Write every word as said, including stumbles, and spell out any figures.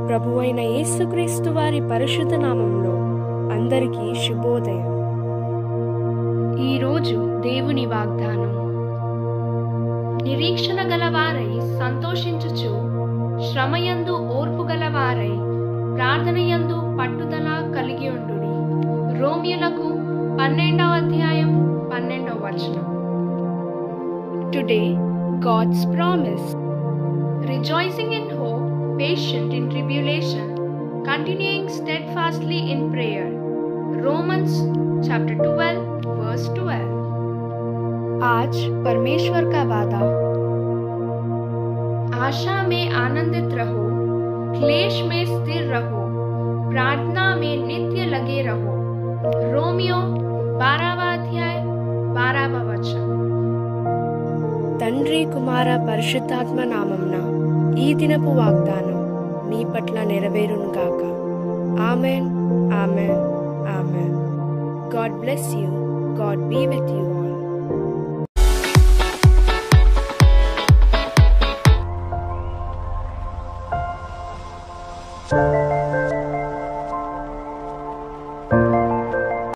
ప్రభువైన యేసుక్రీస్తు వారి పరిశుద్ధ నామంలో అందరికీ శుభోదయం. ఈరోజు దేవుని వాగ్దానం. నిరీక్షణ గలవారై సంతోషించుచు, శ్రమయందు ఓర్పు గలవారై ప్రార్థనయందు పట్టుదల కలిగి ఉండుడి. రోమియోలకు పన్నెండవ అధ్యాయం పన్నెండవ వచనం. Today God's promise. Rejoicing in hope, patient in tribulation, continuing steadfastly in prayer. Romans chapter twelve verse twelve. आज परमेश्वर का वादा. आशा में आनंदित रहो, क्लेश में स्थिर रहो, प्रार्थना में नित्य लगे रहो. रोमियो बारहवा अध्याय बारहवा वचन. తండ్రి కుమార పరిశుద్ధాత్మ నామమున ఈ దినపు వాగ్దానం మీ పట్ల నెరవేరును గాక. Amen, amen, amen. God bless you. God be with you.